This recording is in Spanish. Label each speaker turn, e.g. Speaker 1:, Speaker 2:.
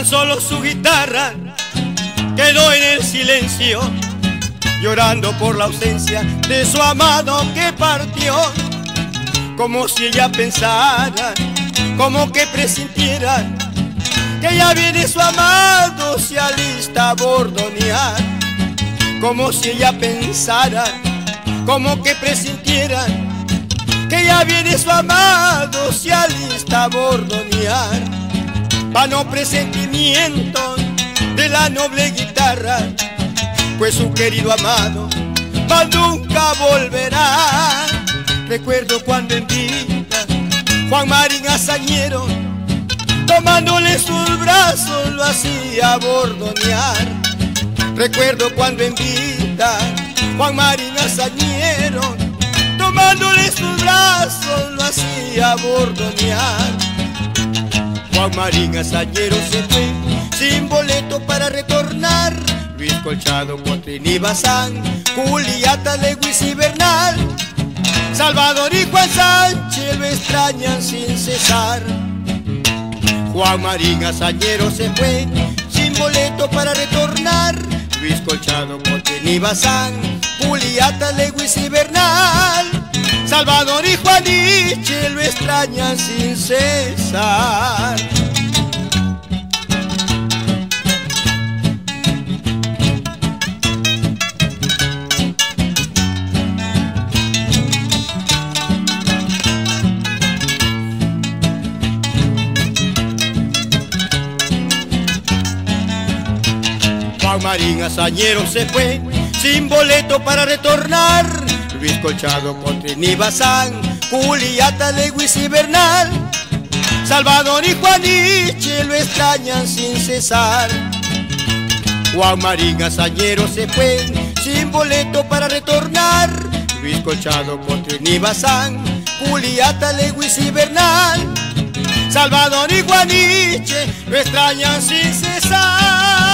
Speaker 1: Tan solo su guitarra quedó en el silencio, llorando por la ausencia de su amado que partió. Como si ella pensara, como que presintiera, que ya viene su amado, se alista a bordonear. Como si ella pensara, como que presintiera, que ya viene su amado, se alista a bordonear. Vano presentimiento de la noble guitarra, pues su querido amado más nunca volverá. Recuerdo cuando en vida Juan Marín Hazañero, tomándole sus brazos, lo hacía bordonear. Recuerdo cuando en vida Juan Marín Hazañero, tomándole sus brazos, lo hacía bordonear. Juan Marín Hazañero se fue sin boleto para retornar. Luis Colchado, Contrini Bazán, Juliata, Lewis y Bernal, Salvador y Juan Sánchez lo extrañan sin cesar. Juan Marín Hazañero se fue sin boleto para retornar. Luis Colchado, Contrini Bazán, Juliata, Lewis y Bernal, Salvador y Juaniche lo extrañan sin cesar. Juan Marín Hazañero se fue sin boleto para retornar. Luis Colchado, Contrini Bazán, Juliata, Lewis y Bernal, Salvador y Juaniche lo extrañan sin cesar. Juan Marín Hazañero se fue sin boleto para retornar. Luis Colchado, Contrini Bazán, Juliata, Lewis y Bernal, Salvador y Juaniche lo extrañan sin cesar.